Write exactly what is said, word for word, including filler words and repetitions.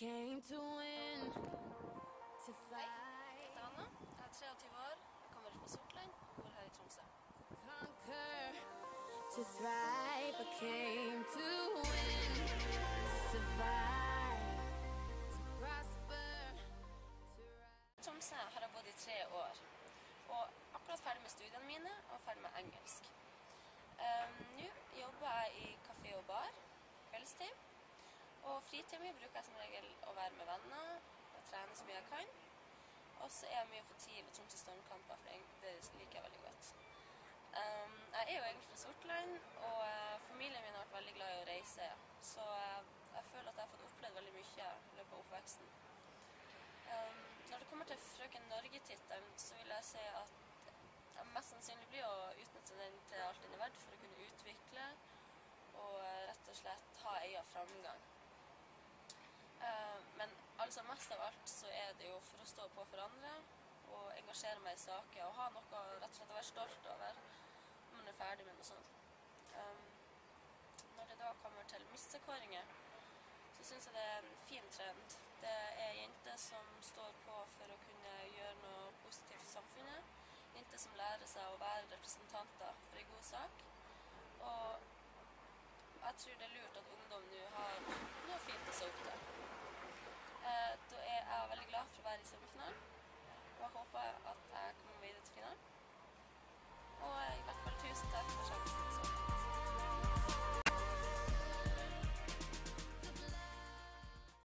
came to win, to Hei, fight, jeg heter Anna. Jeg er treogtyve år, jeg kommer fra Sortland og bor her i Tromsø. conquer, to thrive. I came to win, to survive, to prosper, to rise. I Tromsø har jeg bodd i tre år, og akkurat ferdig med studiene mine og ferdig med engelsk. Um, nå jobber jeg i kafé og bar, kveldstid, og fritiden min bruker jeg som regel å være med venner og trene så mye jeg kan. Og så er jeg mye på tid ved Tromsø Stormkamper, for det liker jeg veldig godt. Um, jeg er jo egentlig fra Sortland, og uh, familien min har vært veldig glad i å reise, så uh, jeg føler at jeg har fått opplevd veldig mye i løpet av oppveksten. Um, når det kommer til Frøken Norge-tittelen, så vil jeg si at jeg mest sannsynlig blir å utnytte den til alt den er verdt for å kunne utvikle og uh, rett og slett ha egen framgang. Uh, men altså mest av alt så er det jo for å stå på for andre og engasjere meg i saker og ha noe rett og slett å være stolt over når man er ferdig med noe sånt. Um, når det da kommer til mistekåringer, så synes jeg det er en fin trend. Det er jenter som står på for å kunne gjøre noe positivt i samfunnet. Jenter som lærer seg å være representanter for en god sak. Og jeg tror det er lurt at ungdom nå har noe fint å se opp til. Eh, da er jeg veldig glad for å være i semifinalen, og jeg håper at jeg kommer videre til finalen. Og i hvert fall tusen takk for sjansen.